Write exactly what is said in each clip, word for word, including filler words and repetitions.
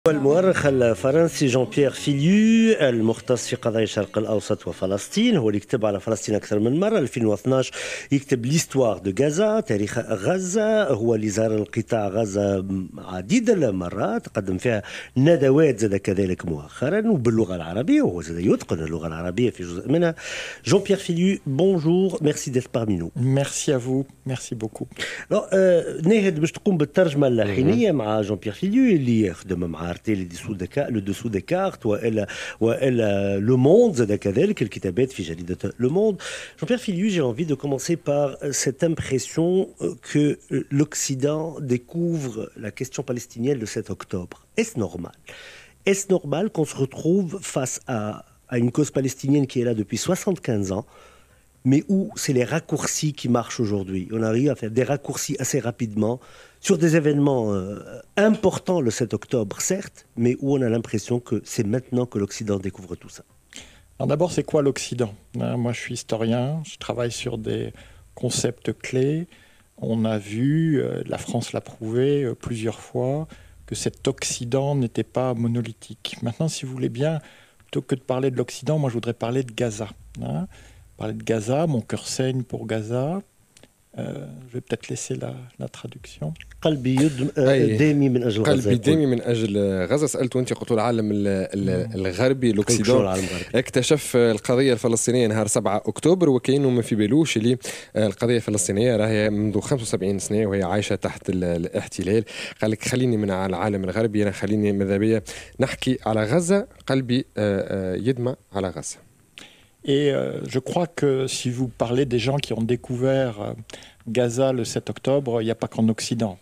المؤرخ الفرنسي جون بيير فيليو المختص في قضايا الشرق الاوسط وفلسطين، هو اللي كتب على فلسطين اكثر من مره. ألفين واثناش يكتب ليستوار دو غازا، تاريخ غزه. هو اللي زار القطاع غزه عديد المرات، قدم فيها ندوات زاد كذلك مؤخرا وباللغه العربيه، وهو زاد يتقن اللغه العربيه في جزء منها. جون بيير فيليو، بونجور، ميرسي ديت parmi nous. Merci à vous, merci beaucoup. Alors, euh, ناهد باش تقوم بالترجمه اللحنيه مع جون بيير فيليو اللي يخدم مع ارتي لو دوسو دي كارت والا والا لو موند زاد كذلك الكتابات في جريده لو موند. جون بيير فيليو, j'ai envie de commencer par cette impression que l'Occident découvre la question palestinienne le sept octobre. Est-ce normal? Est-ce normal qu'on se retrouve face à, à une cause palestinienne qui est là depuis soixante-quinze ans, mais où c'est les raccourcis qui marchent aujourd'hui? On arrive à faire des raccourcis assez rapidement sur des événements euh, importants le sept octobre, certes, mais où on a l'impression que c'est maintenant que l'Occident découvre tout ça. Alors d'abord, c'est quoi l'Occident? Moi, je suis historien, je travaille sur des concepts clés. On a vu, euh, la France l'a prouvé euh, plusieurs fois, que cet Occident n'était pas monolithique. Maintenant, si vous voulez bien, plutôt que de parler de l'Occident, moi, je voudrais parler de Gaza. Hein. Parler de Gaza, mon cœur saigne pour Gaza. Euh, je vais peut-être laisser la, la traduction. قلبي دامي من اجل غزه. قلبي دامي من اجل غزه. سالته انت قلت العالم الغربي الاوكسيدون اكتشف القضيه الفلسطينيه نهار سبعة اكتوبر، وكأنه ما في بالوش اللي القضيه الفلسطينيه راهي منذ خمسة وسبعين سنه وهي عايشه تحت الاحتلال. قال لك خليني من العالم الغربي، انا خليني ماذا بيا نحكي على غزه، قلبي يدمع على غزه. Et euh, je crois que si vous parlez des gens qui ont découvert euh, Gaza le sept octobre, il n'y a pas qu'en Occident.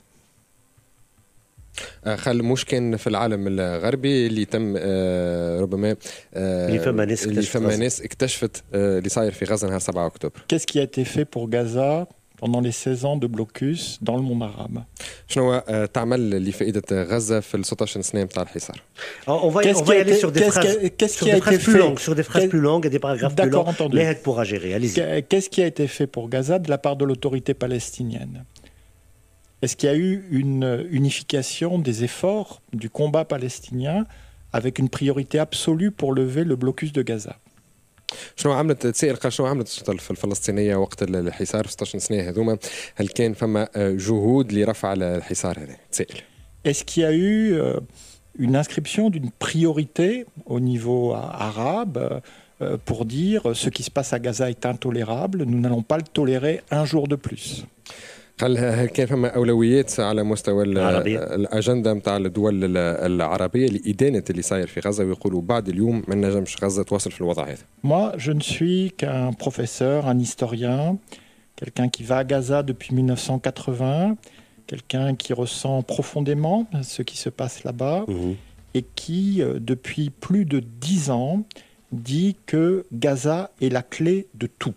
خل مش كان في العالم الغربي اللي تم ربما اللي فما ناس اللي فما ناس اكتشفت اللي صاير في غزة نهار سبعة أكتوبر. Qu'est-ce qui a été fait pour Gaza pendant les seize ans de blocus dans le monde arabe? شنو تعمل لفائدة غزة في ستة عشر سنة نتاع الحصار؟ On va y aller sur des phrases sur des phrases plus longues, sur des phrases plus longues et des paragraphes plus longs. L'aide pourra gérer. Allez-y. Qu'est-ce qui a été fait pour Gaza de la part de l'autorité palestinienne? Est-ce qu'il y a eu une unification des efforts du combat palestinien avec une priorité absolue pour lever le blocus de Gaza? شنو عملت تسائل قال شنو عملت السلطة الفلسطينية وقت الحصار في ستة عشر سنة هذوما؟ هل كان فما جهود لرفع الحصار هذا؟ تسائل. Est-ce qu'il y a eu euh, une inscription d'une priorité au niveau arabe euh, pour dire ce qui se passe à Gaza est intolérable, nous n'allons pas le tolérer un jour de plus? قال هل كان فما أولويات على مستوى الأجندة متاع الدول العربية لإدانة اللي صاير في غزة ويقولوا بعد اليوم ما نجمش غزة تواصل في الوضع هذا؟ Moi, je ne suis qu'un professeur, un historien, quelqu'un qui va à Gaza depuis mille neuf cent quatre-vingts, quelqu'un qui ressent profondément ce qui se passe là-bas mmh. et qui, depuis plus de dix ans, dit que Gaza est la clé de tout.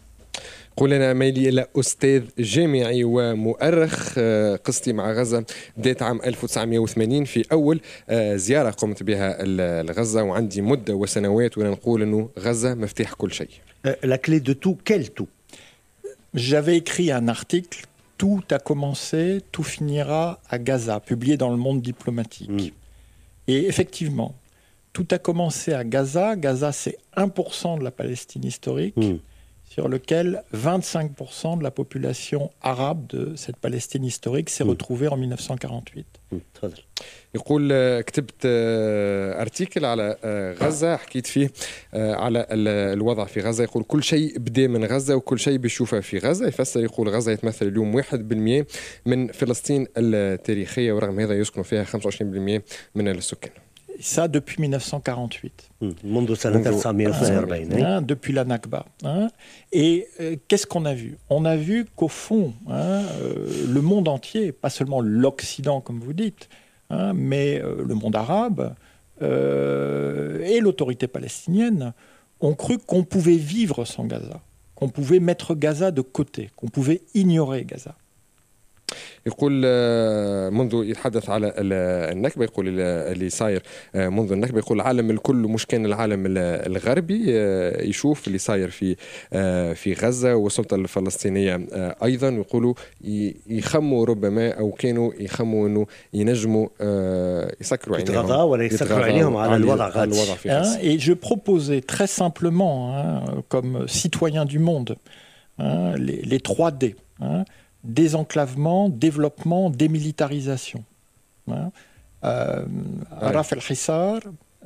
قول أنا ميلي إلى أستاذ جامعي ومؤرخ. قصتي مع غزة بدأت عام ألف وتسعمائة وثمانين في أول زيارة قمت بها لغزة، وعندي مدة وسنوات وأنا نقول إنه غزة مفتاح كل شيء. La clé de tout, quel tout? J'avais écrit un article, Tout a commencé, tout finira à Gaza, publié dans le Monde diplomatique. Mm. Et effectivement, tout a commencé à Gaza. Gaza, c'est un pour cent de la Palestine historique. Mm. Sur lequel vingt-cinq pour cent de la population arabe de cette Palestine historique s'est retrouvée en mille neuf cent quarante-huit. يقول كتبت ارتيكل على غزة حكيت فيه على الوضع في غزة. يقول كل شيء بدأ من غزة وكل شيء بيشوفه في غزة. يفسر يقول غزة يتمثل اليوم واحد بالمئة من فلسطين التاريخية، ورغم هذا يسكن فيها خمسة وعشرين بالمئة من السكان. Ça depuis mille neuf cent quarante-huit. Mmh. Hein, depuis la Nakba. Hein. Et euh, qu'est-ce qu'on a vu? On a vu qu'au fond, hein, euh, le monde entier, pas seulement l'Occident comme vous dites, hein, mais euh, le monde arabe euh, et l'autorité palestinienne ont cru qu'on pouvait vivre sans Gaza, qu'on pouvait mettre Gaza de côté, qu'on pouvait ignorer Gaza. يقول منذ يتحدث على النكبة، يقول اللي صاير منذ النكبة، يقول العالم الكل مش كان العالم الغربي يشوف اللي صاير في في غزة والسلطة الفلسطينية أيضا، يقولوا يخموا ربما أو كانوا يخموا إنه ينجموا يسكروا عينيهم ولا يسكروا عينيهم على الوضع الوضع في غزة. Et je proposais très simplement, hein, comme citoyen du monde, hein, les, les trois D, hein, désenclavement, développement, démilitarisation. Hein. Euh, Araf el-Hissar,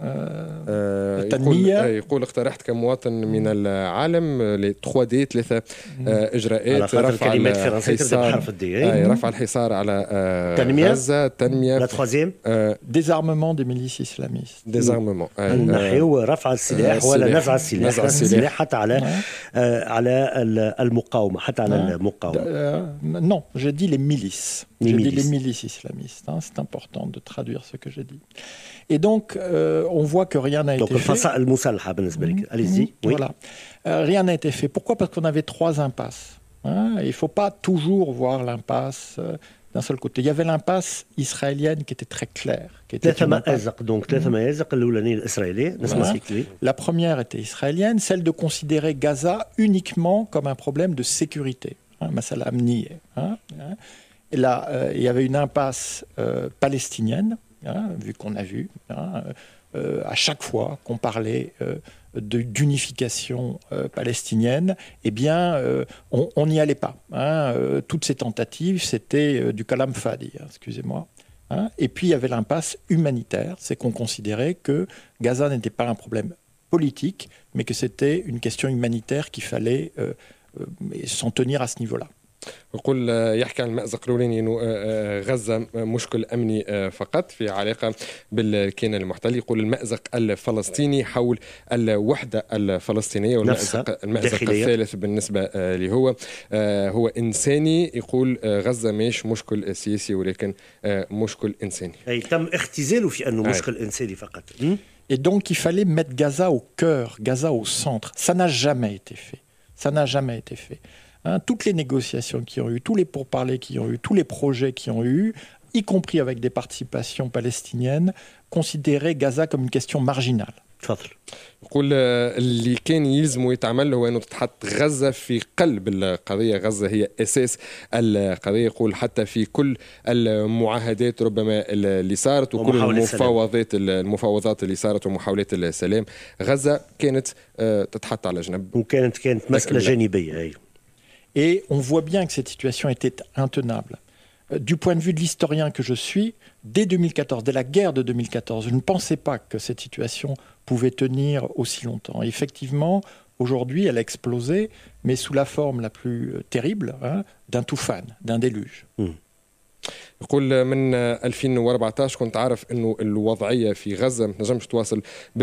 التنمية. يقول, يقول اقترحت كمواطن من العالم لي ثلاثة دي ثلاثة اجراءات: رفع الحصار رفع الحصار على غزة، التنمية، لا troisième désarmement des milices islamistes، désarmement، نحو رفع السلاح ولا نزع السلاح، نزع السلاح حتى على على المقاومة، حتى على المقاومة. Non, j'ai dit les milices. J'ai dit les milices islamistes. Hein, c'est important de traduire ce que j'ai dit. Et donc, euh, on voit que rien n'a été fait. Allez-y. Oui. Voilà. Euh, rien n'a été fait. Pourquoi ? Parce qu'on avait trois impasses. Hein, il ne faut pas toujours voir l'impasse euh, d'un seul côté. Il y avait l'impasse israélienne qui était très claire. Qui était donc, voilà. La première était israélienne, celle de considérer Gaza uniquement comme un problème de sécurité. Hein, Masala Amni. Hein, hein. Et là, euh, il y avait une impasse euh, palestinienne. Hein, vu qu'on a vu, hein, euh, à chaque fois qu'on parlait euh, de, d'unification euh, palestinienne, eh bien, euh, on n'y allait pas. Hein, euh, toutes ces tentatives, c'était euh, du kalam fadi, hein, excusez-moi. Hein, et puis, il y avait l'impasse humanitaire, c'est qu'on considérait que Gaza n'était pas un problème politique, mais que c'était une question humanitaire qu'il fallait euh, euh, s'en tenir à ce niveau-là. يقول يحكي عن المأزق الأولاني إنه غزة مشكل أمني فقط في علاقة بالكيان المحتل. يقول المأزق الفلسطيني حول الوحدة الفلسطينية، والمأزق المأزق الثالث بالنسبة له هو هو إنساني. يقول غزة مش مشكل سياسي ولكن مشكل إنساني. أي تم اختزاله في أنه مشكل إنساني فقط. Et donc il fallait mettre Gaza au cœur, Gaza au centre. Ça n'a jamais été fait. Ça n'a jamais été fait. Hein, toutes les négociations qui ont eu, tous les pourparlers qui ont eu, tous les projets qui ont eu, y compris avec des participations palestiniennes, considéraient Gaza comme une question marginale. يقول اللي كان يلزم يتعمل هو أنه تتحط غزة في قلب القضية. غزة هي أساس القضية. يقول حتى في كل المعاهدات ربما اللي صارت وكل المفاوضات المفاوضات اللي صارت ومحاولات السلام، غزة كانت تتحط على جنب وكانت كانت مسألة جانبية. Et on voit bien que cette situation était intenable. Du point de vue de l'historien que je suis, dès deux mille quatorze, dès la guerre de deux mille quatorze, je ne pensais pas que cette situation pouvait tenir aussi longtemps. Et effectivement, aujourd'hui, elle a explosé, mais sous la forme la plus terrible, hein, d'un toufan, d'un déluge. Mmh. يقول من ألفين وأربعة عشر كنت عارف أنه الوضعية في غزة ما تنجمش تواصل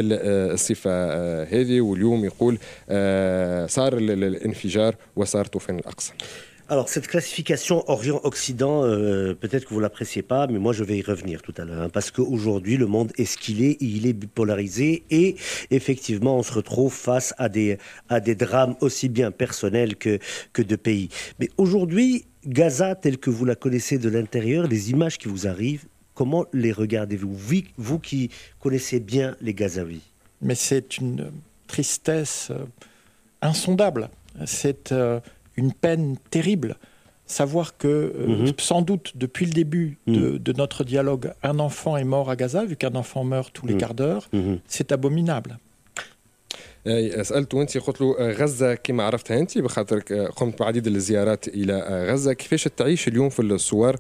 بالصفة هذه، واليوم يقول صار الانفجار وصار طوفان الأقصى. Alors, cette classification Orient-Occident, euh, peut-être que vous ne l'appréciez pas, mais moi je vais y revenir tout à l'heure. Hein, parce qu'aujourd'hui, le monde est ce qu'il est, il est bipolarisé et effectivement, on se retrouve face à des, à des drames aussi bien personnels que, que de pays. Mais aujourd'hui, Gaza, telle que vous la connaissez de l'intérieur, les images qui vous arrivent, comment les regardez-vous, vous, vous qui connaissez bien les Gazaouis? Mais c'est une tristesse euh, insondable. C'est... Euh, une peine terrible. Savoir que, euh, mm-hmm. sans doute, depuis le début de, mm. de notre dialogue, un enfant est mort à Gaza, vu qu'un enfant meurt tous les mm. quarts d'heure, mm-hmm. c'est abominable. سألته أنت قلت له غزة كما عرفتها أنت بخاطرك قمت بعديد الزيارات إلى غزة، كيفاش تعيش اليوم في الصور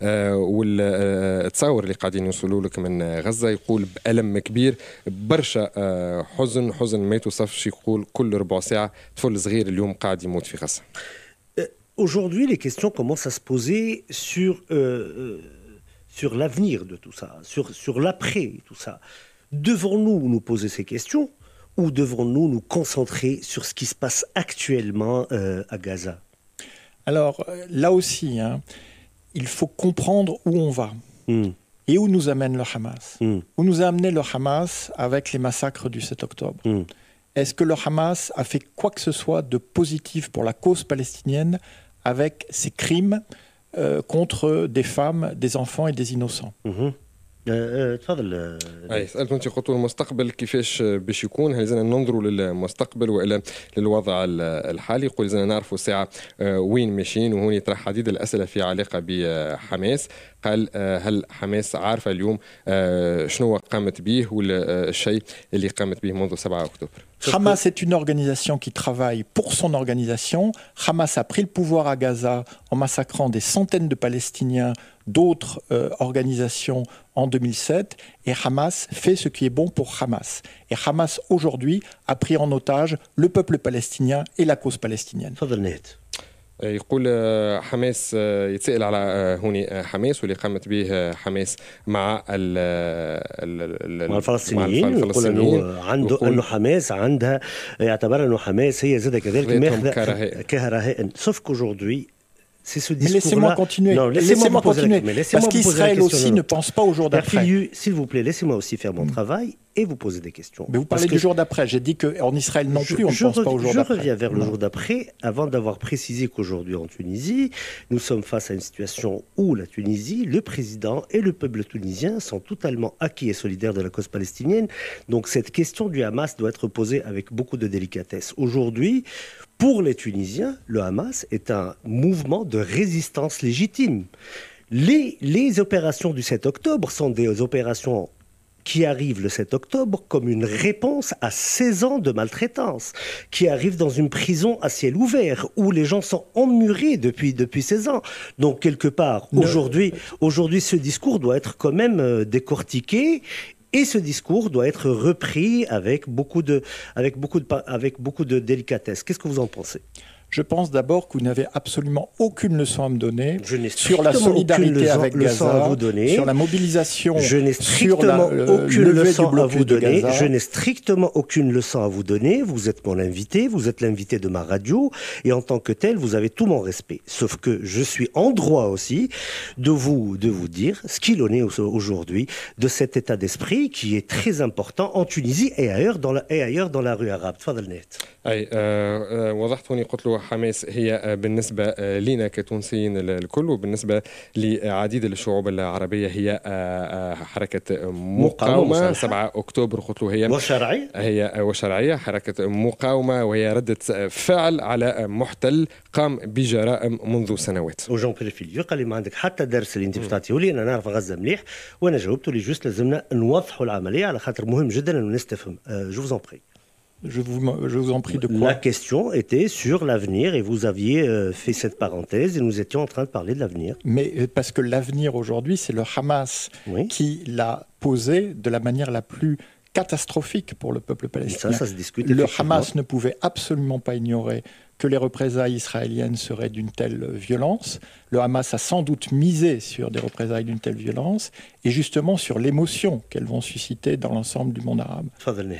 والتصاور اللي قاعدين يوصلوا لك من غزة؟ يقول بألم كبير، برشا حزن حزن ما يتوصفش. يقول كل ربع ساعة طفل صغير اليوم قاعد يموت في غزة. Aujourd'hui, les questions commencent à se poser sur, euh, sur l'avenir de tout ça, sur, sur l'après tout ça. Devons-nous nous poser ces questions ou devons-nous nous concentrer sur ce qui se passe actuellement euh, à Gaza? Alors, là aussi, hein, il faut comprendre où on va mm. et où nous amène le Hamas. Mm. Où nous a amené le Hamas avec les massacres du sept octobre. Mm. Est-ce que le Hamas a fait quoi que ce soit de positif pour la cause palestinienne avec ses crimes euh, contre des femmes, des enfants et des innocents. Mhm. تفضل. اي سالتوا انت قلتوا المستقبل كيفاش باش يكون، هل لازمنا ننظروا للمستقبل والا للوضع الحالي؟ يقول لازمنا نعرفوا الساعه وين ماشيين، وهون يطرح عديد الاسئله في علاقه بحماس. قال هل حماس عارفه اليوم شنو قامت به ولا الشيء اللي قامت به منذ سبعة أكتوبر؟ Hamas est une organisation qui travaille pour son organisation. Hamas a pris le pouvoir à Gaza en massacrant des centaines de Palestiniens, d'autres euh, organisations en deux mille sept. Et Hamas fait ce qui est bon pour Hamas. Et Hamas, aujourd'hui, a pris en otage le peuple palestinien et la cause palestinienne. يقول حماس، يتسأل على هوني حماس واللي قامت به حماس مع ال مع الفلسطينيين. يقول انه عنده انه حماس عندها، يعتبر انه حماس هي زاد كذلك ماخذه كرهائن. sauf qu'aujourd'hui c'est ce discours-là. Laissez-moi continuer. Non, laissez-moi, laissez-moi continuer. Mais laissez-moi parce qu'Israël aussi ne pense pas au jour d'après. S'il vous plaît, laissez-moi aussi faire mon travail et vous poser des questions. Mais vous parlez du jour d'après. J'ai dit qu'en Israël non plus, on ne pense pas au jour d'après. Je reviens vers le jour d'après, avant d'avoir précisé qu'aujourd'hui en Tunisie, nous sommes face à une situation où la Tunisie, le président et le peuple tunisien sont totalement acquis et solidaires de la cause palestinienne. Donc cette question du Hamas doit être posée avec beaucoup de délicatesse. Aujourd'hui, pour les Tunisiens, le Hamas est un mouvement de résistance légitime. Les, les opérations du sept octobre sont des opérations qui arrivent le sept octobre comme une réponse à seize ans de maltraitance, qui arrivent dans une prison à ciel ouvert, où les gens sont emmurés depuis, depuis seize ans. Donc, quelque part, aujourd'hui, aujourd'hui, ce discours doit être quand même décortiqué. Et ce discours doit être repris avec beaucoup de, avec beaucoup de, avec beaucoup de délicatesse. Qu'est-ce que vous en pensez ? Je pense d'abord que vous n'avez absolument aucune leçon à me donner sur la solidarité leçon, avec Gaza, à vous donner. Sur la mobilisation, je n'ai strictement sur la, aucune leçon à vous donner. Je n'ai strictement aucune leçon à vous donner. Vous êtes mon invité, vous êtes l'invité de ma radio, et en tant que tel, vous avez tout mon respect. Sauf que je suis en droit aussi de vous, de vous dire ce qu'il en est aujourd'hui de cet état d'esprit qui est très important en Tunisie et ailleurs dans la, et ailleurs dans la rue arabe. أي أه وضحت هوني قلت له حماس هي بالنسبة لنا كتونسيين الكل وبالنسبة لعديد الشعوب العربية هي حركة مقاومة. سبعة أكتوبر قلت له هي وشرعية، هي وشرعية حركة مقاومة، وهي ردة فعل على محتل قام بجرائم منذ سنوات. وجون بيرفيليو قال لي ما عندك حتى درس اللي انت بتعطيه لي، انا نعرف غزة مليح، وانا جاوبته لي جوست لازمنا نوضحوا العملية على خاطر مهم جدا انه الناس تفهم. جو vous en prie. Je vous, je vous en prie de quoi ? La question était sur l'avenir et vous aviez euh, fait cette parenthèse et nous étions en train de parler de l'avenir. Mais parce que l'avenir aujourd'hui, c'est le Hamas oui. qui l'a posé de la manière la plus catastrophique pour le peuple palestinien. Ça, ça se discute. Le Hamas ne pouvait absolument pas ignorer que les représailles israéliennes seraient d'une telle violence. Le Hamas a sans doute misé sur des représailles d'une telle violence et justement sur l'émotion qu'elles vont susciter dans l'ensemble du monde arabe.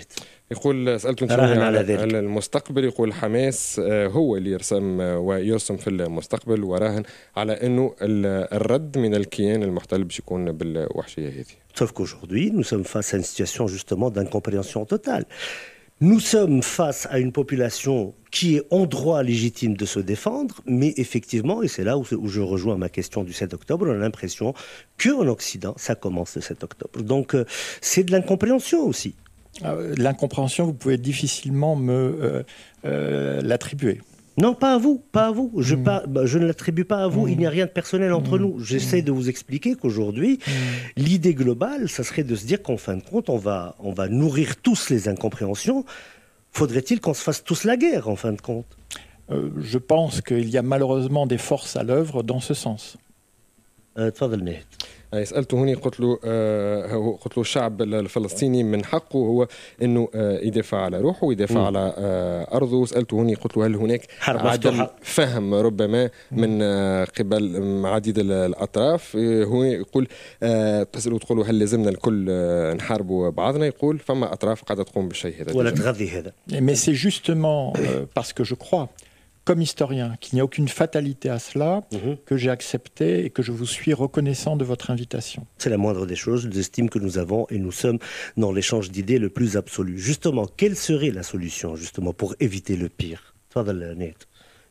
يقول سألته على المستقبل، يقول حماس هو اللي يرسم ويرسم في المستقبل وراهن على أنه الرد من الكيان المحتل باش يكون بالوحشية هذه. Sauf qu'aujourd'hui, nous sommes face à une situation justement d'incompréhension totale. Nous sommes face à une population qui est en droit légitime de se défendre, mais effectivement, et c'est là où, où je rejoins ma question du sept octobre, on a l'impression qu'en Occident, ça commence le sept octobre. Donc, euh, c'est de l'incompréhension aussi. Euh, l'incompréhension, vous pouvez difficilement me euh, euh, l'attribuer. Non, pas à vous, pas à vous. Je, mmh. pas, bah, je ne l'attribue pas à vous. Mmh. Il n'y a rien de personnel entre mmh. nous. J'essaie de vous expliquer qu'aujourd'hui, mmh. l'idée globale, ça serait de se dire qu'en fin de compte, on va, on va nourrir tous les incompréhensions. Faudrait-il qu'on se fasse tous la guerre, en fin de compte ? euh, Je pense qu'il y a malheureusement des forces à l'œuvre dans ce sens. Euh, سألته هوني قلت له آه قلت له الشعب الفلسطيني من حقه هو انه آه يدافع على روحه ويدافع م. على آه ارضه. سألته هوني قلت له هل هناك عدم فهم ربما من آه قبل عديد الاطراف. هو يقول آه تسأله تقول هل لازمنا الكل آه نحاربوا بعضنا؟ يقول فما اطراف قاعده تقوم بالشيء هذا ولا تغذي هذا. Mais c'est justement euh, parce que je crois comme historien, qu'il n'y a aucune fatalité à cela, mmh. que j'ai accepté et que je vous suis reconnaissant de votre invitation. C'est la moindre des choses, l'estime que nous avons et nous sommes dans l'échange d'idées le plus absolu. Justement, quelle serait la solution justement pour éviter le pire ?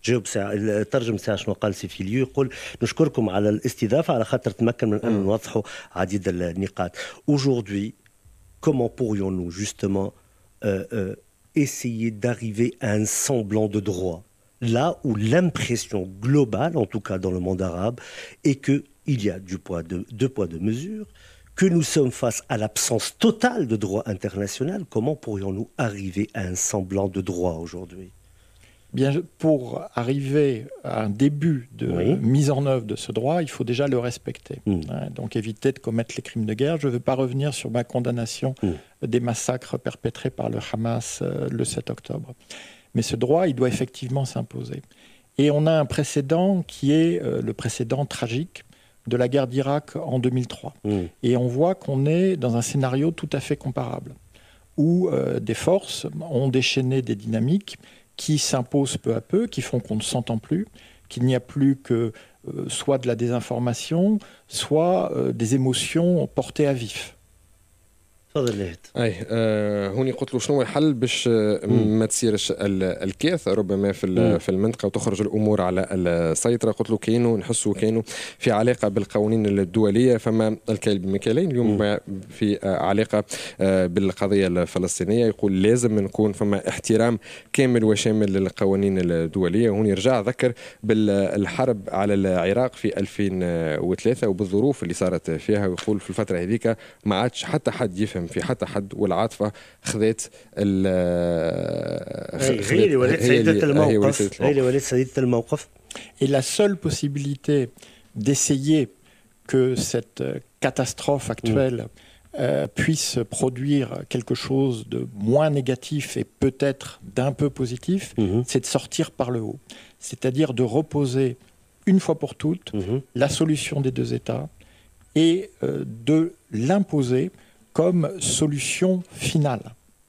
جاوب ساعة الترجم ساعة شنو قال سي فيليو. يقول نشكركم على الاستضافة على خاطر تمكن من أن نوضحوا عديد النقاط. Aujourd'hui, comment pourrions-nous justement euh, euh, essayer d'arriver à un semblant de droit là où l'impression globale, en tout cas dans le monde arabe, est qu'il y a du poids de, deux poids deux mesures, que nous sommes face à l'absence totale de droit international. Comment pourrions-nous arriver à un semblant de droit aujourd'hui? Bien, pour arriver à un début de oui. mise en œuvre de ce droit, il faut déjà le respecter. Mmh. Hein, donc éviter de commettre les crimes de guerre. Je ne veux pas revenir sur ma condamnation mmh. des massacres perpétrés par le Hamas euh, le sept octobre. Mais ce droit, il doit effectivement s'imposer. Et on a un précédent qui est euh, le précédent tragique de la guerre d'Irak en deux mille trois. Mmh. Et on voit qu'on est dans un scénario tout à fait comparable, où euh, des forces ont déchaîné des dynamiques qui s'imposent peu à peu, qui font qu'on ne s'entend plus, qu'il n'y a plus que euh, soit de la désinformation, soit euh, des émotions portées à vif. اي آه هوني قلت له شنو الحل باش ما تصيرش الكارثه ربما في في المنطقه وتخرج الامور على السيطره. قلت له كاينو نحسوا كاينو في علاقه بالقوانين الدوليه، فما الكيل بمكيالين اليوم في علاقه بالقضيه الفلسطينيه. يقول لازم نكون فما احترام كامل وشامل للقوانين الدوليه. هوني رجع ذكر بالحرب على العراق في ألفين وثلاثة وبالظروف اللي صارت فيها، ويقول في الفتره هذيك ما عادش حتى حد يفهم في حتى حد، والعاطفه خذت ال هي اللي ولات سيده الموقف هي اللي ولات سيده الموقف. Et la seule possibilité d'essayer que cette catastrophe actuelle mmh. euh, puisse produire quelque chose de moins négatif et peut-être d'un peu positif, mmh. c'est de sortir par le haut. C'est-à-dire de reposer une fois pour toutes mmh. la solution des deux États et euh, de l'imposer comme solution finale.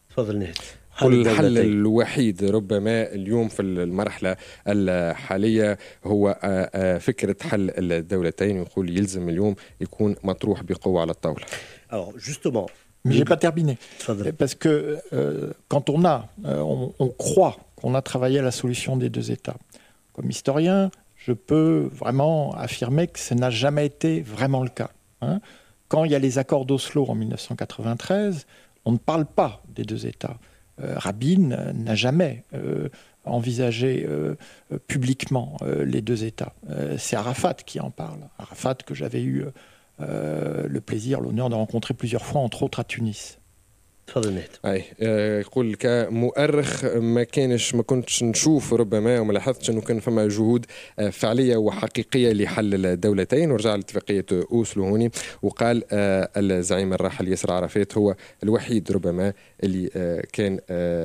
الحل الوحيد ربما اليوم في المرحلة الحالية هو فكرة حل الدولتين، يقول يلزم اليوم يكون مطروح بقوة على الطاولة. Alors justement, mais j'ai pas terminé parce que euh, quand on a euh, on, on croit qu'on a travaillé à la solution des deux États. Comme historien, je peux vraiment affirmer que ça n'a jamais été vraiment le cas. Hein. Quand il y a les accords d'Oslo en mille neuf cent quatre-vingt-treize, on ne parle pas des deux États. Euh, Rabin n'a jamais euh, envisagé euh, publiquement euh, les deux États. Euh, c'est Arafat qui en parle. Arafat que j'avais eu euh, le plaisir, l'honneur de rencontrer plusieurs fois, entre autres à Tunis. اي يقول كمؤرخ ما كانش ما كنتش نشوف ربما وما لاحظتش انه كان فما جهود فعليه وحقيقيه لحل الدولتين، ورجع لاتفاقيه اوسلو هوني وقال الزعيم الراحل ياسر عرفات هو الوحيد ربما اللي كان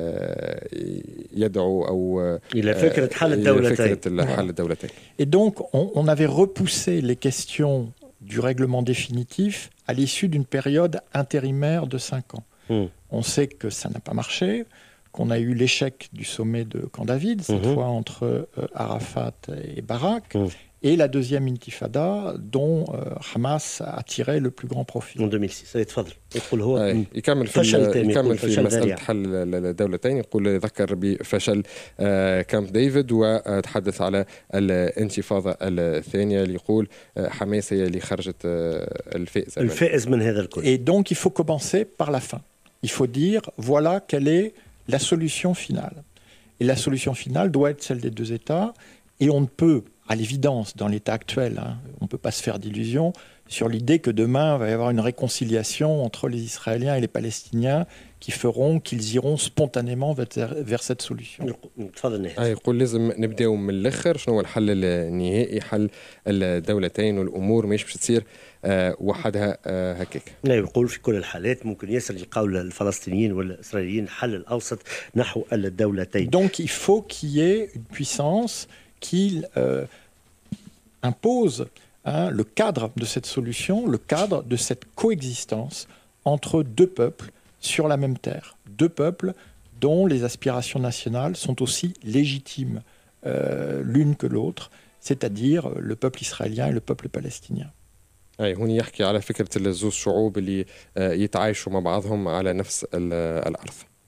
يدعو او الى فكره حل الدولتين فكره حل الدولتين. Et donc on, on avait repoussé les questions du règlement définitif à l'issue d'une période intérimaire de cinq ans. Mmh. On sait que ça n'a pas marché, qu'on a eu l'échec du sommet de Camp David, cette mmh. fois entre euh, Arafat et Barak, mmh. et la deuxième intifada dont euh, Hamas a tiré le plus grand profit. En deux mille six. تفضل. يقول هو يكمل في يكمل في مسألة حل الدولتين. يقول ذكر بفشل كامب ديفيد وتحدث على الانتفاضة الثانية اللي يقول حماس هي اللي خرجت الفائز الفائز من هذا الكل. Et donc il faut commencer par la fin. Il faut dire voilà quelle est la solution finale. Et la solution finale doit être celle des deux États. Et on ne peut, à l'évidence, dans l'état actuel, hein, on ne peut pas se faire d'illusions sur l'idée que demain, il va y avoir une réconciliation entre les Israéliens et les Palestiniens qui feront qu'ils iront spontanément vers, vers cette solution. يقول لازم نبداو من الاخر شنو هو الحل النهائي، حل الدولتين والامور مش باش تصير وحدها هكاك. لا يقول في كل الحالات ممكن يصل يقول الفلسطينيين والاسرائيليين الحل الاوسط نحو الدولتين. Donc il faut qu'il y ait une puissance qui euh, impose hein, le cadre de cette solution, le cadre de cette coexistence entre deux peuples sur la même terre, deux peuples dont les aspirations nationales sont aussi légitimes euh, l'une que l'autre, c'est-à-dire le peuple israélien et le peuple palestinien. أي هون يحكي على فكرة الزوج شعوب اللي يتعايشوا مع بعضهم على نفس الأرض.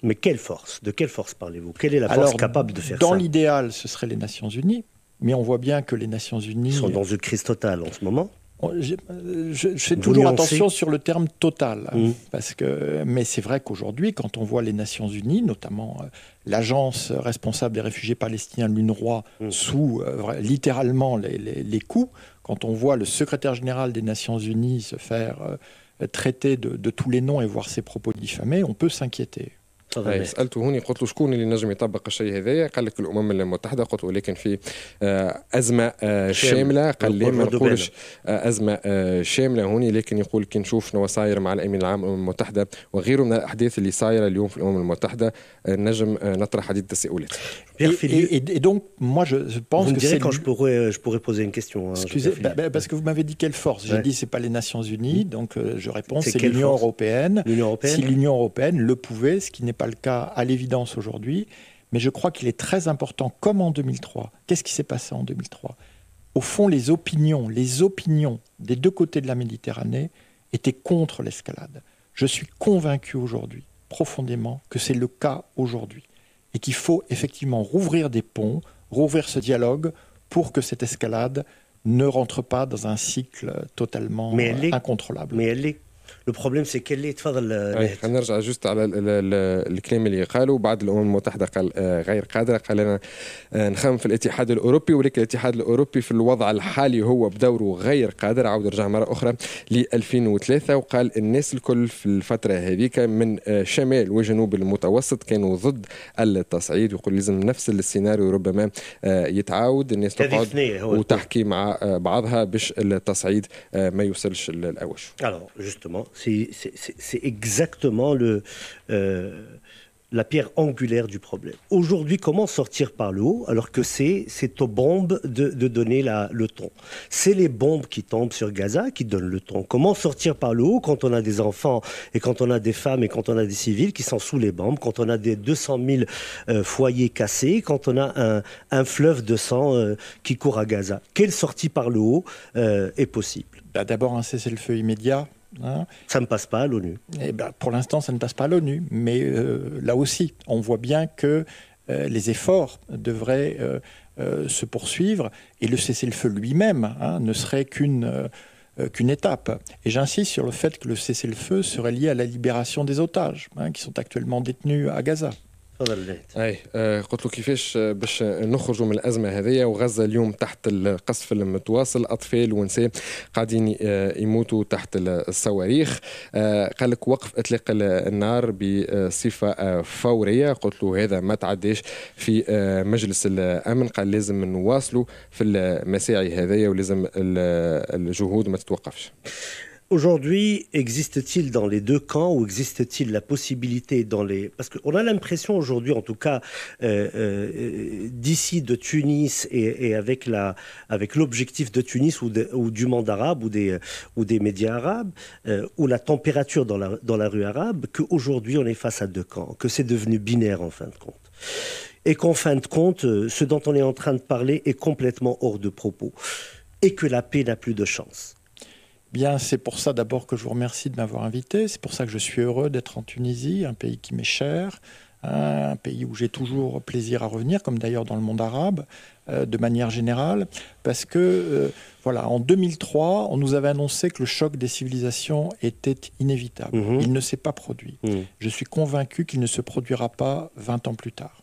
Mais quelle force? De quelle force parlez-vous? Quelle est la force Alors, capable de faire dans ça? Dans l'idéal, ce seraient les Nations Unies, mais on voit bien que les Nations Unies... Ils sont dans une crise totale en ce moment. Je, je, je fais toujours attention sur le terme total, mmh. parce que, mais c'est vrai qu'aujourd'hui, quand on voit les Nations Unies, notamment euh, l'agence responsable des réfugiés palestiniens, l'UNRWA, mmh. sous euh, littéralement les, les, les coups, quand on voit le secrétaire général des Nations Unies se faire euh, traiter de, de tous les noms et voir ses propos diffamés, on peut s'inquiéter. سالته هوني قلت له شكون اللي نجم يطبق الشيء هذايا؟ قال لك الامم المتحده. قلت له ولكن في ازمه شامله. قال لي ما نقولش ازمه شامله هوني، لكن يقول كي نشوف شنو صاير مع الامين العام للامم المتحده وغيره من الاحداث اللي صايره اليوم في الامم المتحده نجم نطرح عديد التساؤلات. Et, et, et donc, moi, je, je pense vous que me direz c'est... quand je pourrais, je pourrais poser une question. Hein, Excusez, bah, bah, parce que vous m'avez dit quelle force. J'ai ouais. dit c'est pas les Nations Unies, donc euh, je réponds c'est, c'est l'Union force européenne. L'Union européenne. Si l'Union européenne le pouvait, ce qui n'est pas le cas à l'évidence aujourd'hui, mais je crois qu'il est très important, comme en deux mille trois. Qu'est-ce qui s'est passé en deux mille trois? Au fond, les opinions, les opinions des deux côtés de la Méditerranée étaient contre l'escalade. Je suis convaincu aujourd'hui, profondément, que c'est le cas aujourd'hui. Et qu'il faut effectivement rouvrir des ponts, rouvrir ce dialogue pour que cette escalade ne rentre pas dans un cycle totalement mais elle est, incontrôlable. Mais elle est. Le problème c'est qu'elle est. تفضل. خلينا نرجع جست على الكلام اللي قالوا. بعد الامم المتحده قال غير قادره. قال لنا نخمم في الاتحاد الاوروبي، ولكن الاتحاد الاوروبي في الوضع الحالي هو بدوره غير قادر. عاود رجع مره اخرى ل ألفين وثلاثة وقال الناس الكل في الفتره هذيك من شمال وجنوب المتوسط كانوا ضد التصعيد، ويقول لازم نفس السيناريو ربما يتعاود، الناس تقعد وتحكي مع بعضها باش التصعيد ما يوصلش للاوج. Alors justement, c'est, c'est, c'est exactement le, euh, la pierre angulaire du problème. Aujourd'hui, comment sortir par le haut alors que c'est, c'est aux bombes de, de donner la, le ton? C'est les bombes qui tombent sur Gaza qui donnent le ton. Comment sortir par le haut quand on a des enfants et quand on a des femmes et quand on a des civils qui sont sous les bombes, quand on a des deux cent mille euh, foyers cassés, quand on a un, un fleuve de sang euh, qui court à Gaza? Quelle sortie par le haut euh, est possible? Bah, d'abord un cessez-le-feu immédiat. Hein. Ça ne passe pas à l'ONU. Eh ben, pour l'instant, ça ne passe pas à l'ONU. Mais euh, là aussi, on voit bien que euh, les efforts devraient euh, euh, se poursuivre. Et le cessez-le-feu lui-même hein, ne serait qu'une, euh, qu'une étape. Et j'insiste sur le fait que le cessez-le-feu serait lié à la libération des otages hein, qui sont actuellement détenus à Gaza. اي آه قلت له كيفاش باش نخرجوا من الازمه هذه، وغزه اليوم تحت القصف المتواصل، اطفال ونساء قاعدين آه يموتوا تحت الصواريخ. آه قال لك وقف اطلاق النار بصفه آه فوريه. قلت له هذا ما تعداش في آه مجلس الامن. قال لازم نواصلوا في المساعي هذه ولازم الجهود ما تتوقفش. Aujourd'hui, existe-t-il dans les deux camps ou existe-t-il la possibilité dans les... Parce qu'on a l'impression aujourd'hui, en tout cas, euh, euh, d'ici de Tunis et, et avec, la, avec l'objectif de Tunis ou, de, ou du monde arabe ou des, ou des médias arabes, euh, ou la température dans la, dans la rue arabe, qu'aujourd'hui on est face à deux camps, que c'est devenu binaire en fin de compte. Et qu'en fin de compte, ce dont on est en train de parler est complètement hors de propos. Et que la paix n'a plus de chance. Bien, c'est pour ça d'abord que je vous remercie de m'avoir invité. C'est pour ça que je suis heureux d'être en Tunisie, un pays qui m'est cher, hein, un pays où j'ai toujours plaisir à revenir, comme d'ailleurs dans le monde arabe, euh, de manière générale, parce que, euh, voilà, en deux mille trois, on nous avait annoncé que le choc des civilisations était inévitable. Mmh. Il ne s'est pas produit. Mmh. Je suis convaincu qu'il ne se produira pas vingt ans plus tard.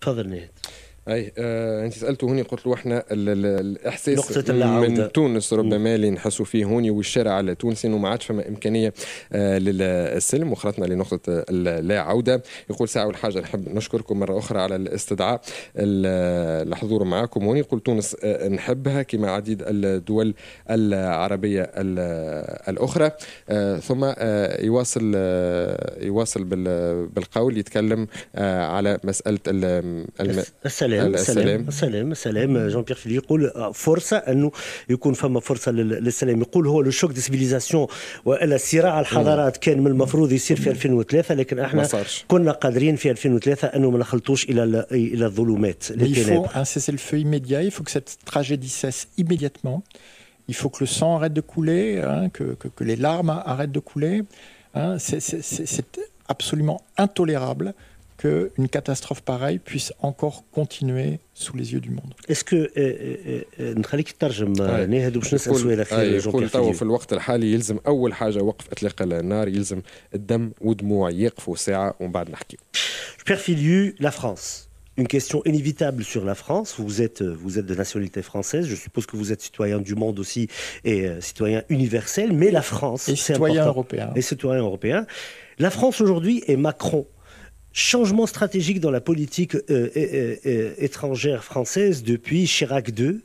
اي آه، انت سالته هوني قلت له احنا الاحساس من تونس ربما اللي نحسوا فيه هوني والشارع التونسي انه ما عادش فما امكانيه آه للسلم، وخلطنا لنقطه اللا عوده. يقول ساعه والحاجه نحب نشكركم مره اخرى على الاستدعاء الحضور معكم هوني. يقول تونس آه نحبها كما عديد الدول العربيه الاخرى. آه ثم آه يواصل آه يواصل بالقول يتكلم آه على مساله السلام السلام السلام السلام جون بيير فيلي يقول فرصه انه يكون فما فرصه للسلام. يقول هو لو شوك دي سيفيليزاسيون والا صراع الحضارات كان من المفروض يصير في ألفين وثلاثة، لكن احنا كنا قادرين في ألفين وثلاثة انه ما نخلطوش الى الى الظلمات. Il faut un cessez-le-feu immédiat, il faut que cette tragédie cesse immédiatement. Il faut que le sang arrête de couler, hein, que, que, que les larmes arrêtent de couler. Hein. C'est, c'est, c'est absolument intolérable qu'une catastrophe pareille puisse encore continuer sous les yeux du monde. Est-ce que نخليك تترجم ناهد باش نسال سؤال اخير جون بيير فيليو؟ في الوقت الحالي يلزم اول حاجه وقف اطلاق النار، يلزم الدم ودموع يقفوا ساعه ومن بعد نحكي. Pierre Filiu, la France. Une question inévitable sur la France. Vous êtes, vous êtes de nationalité française. Je suppose que vous êtes citoyen du monde aussi et euh, citoyen universel. Mais la France, et c'est citoyen important. européen. Et citoyen européen. La France aujourd'hui est Macron. Changement stratégique dans la politique euh, euh, euh, étrangère française depuis Chirac deux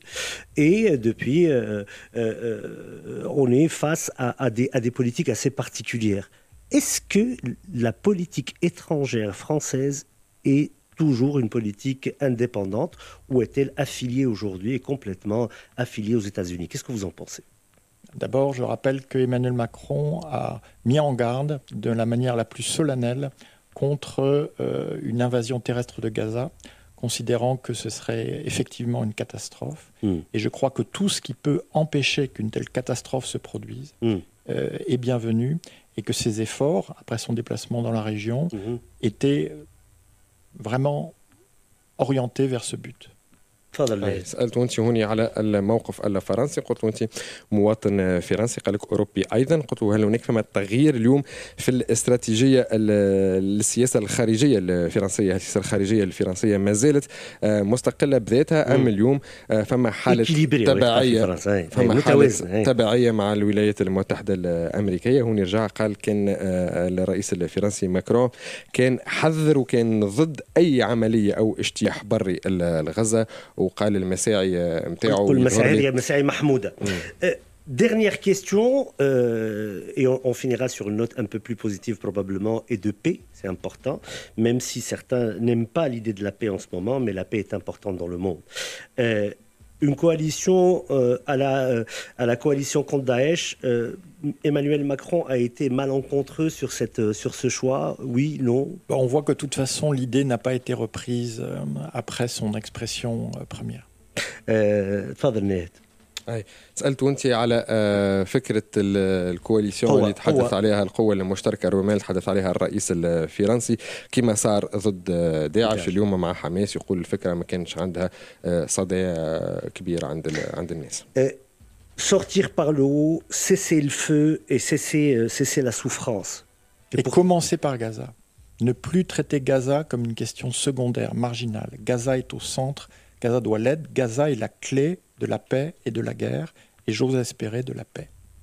et depuis euh, euh, euh, on est face à, à, des, à des politiques assez particulières. Est-ce que la politique étrangère française est toujours une politique indépendante ou est-elle affiliée aujourd'hui et complètement affiliée aux États-Unis? Qu'est-ce que vous en pensez? D'abord, je rappelle que Emmanuel Macron a mis en garde de la manière la plus solennelle contre euh, une invasion terrestre de Gaza, considérant que ce serait effectivement une catastrophe. Mm. Et je crois que tout ce qui peut empêcher qu'une telle catastrophe se produise mm. euh, est bienvenu, et que ses efforts, après son déplacement dans la région, mm-hmm. étaient vraiment orientés vers ce but. تفضل. سألت أنت هوني على الموقف الفرنسي، قلت أنت مواطن فرنسي، قال لك أوروبي أيضا، قلت هل هناك فما تغيير اليوم في الاستراتيجية السياسة الخارجية الفرنسية؟ السياسة الخارجية الفرنسية ما زالت مستقلة بذاتها أم اليوم فما حالة تبعية فما حالة تبعية مع الولايات المتحدة الأمريكية؟ هوني رجع قال كان الرئيس الفرنسي ماكرون كان حذر وكان ضد أي عملية أو اجتياح بري لغزة، وقال المساعي نتاعو كل مساعي هي مساعي محمودة. Dernière question, euh, et on, on finira sur une note un peu plus positive probablement, et de paix, c'est important, même si certains n'aiment pas l'idée de la paix en ce moment, mais la paix est importante dans le monde. Euh, une coalition euh, à, la, euh, à la coalition contre Daesh, euh, Emmanuel Macron a été malencontreux sur, cette, sur ce choix, oui, non? On voit que de toute façon l'idée n'a pas été reprise euh, après son expression euh, première. تفضل ناهد. أي سألت أنت على فكرة الكواليسيون اللي تحدث عليها القوة المشتركة الرومانية اللي تحدث عليها الرئيس الفرنسي كما صار ضد داعش اليوم مع حماس، يقول الفكرة ما كانش عندها صدى كبير عند عند الناس. Sortir par le haut, cesser le feu et cesser, cesser la souffrance. Et, et pour... commencer par Gaza. Ne plus traiter Gaza comme une question secondaire, marginale. Gaza est au centre, Gaza doit l'être, Gaza est la clé de la paix et de la guerre, et j'ose espérer de la paix.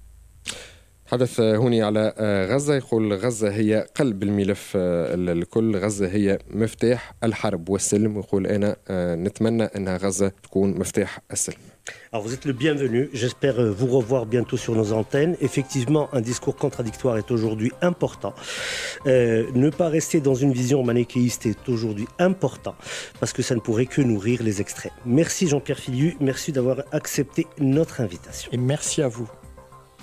حدث هوني على غزة، يقول غزة هي قلب الملف الكل، غزة هي مفتاح الحرب والسلم، ويقول أنا نتمنى أن غزة تكون مفتاح السلم. Alors vous êtes le bienvenu, j'espère vous revoir bientôt sur nos antennes. Effectivement, un discours contradictoire est aujourd'hui important. Euh, ne pas rester dans une vision manichéiste est aujourd'hui important, parce que ça ne pourrait que nourrir les extrêmes. Merci Jean-Pierre Filiu, merci d'avoir accepté notre invitation. Et merci à vous.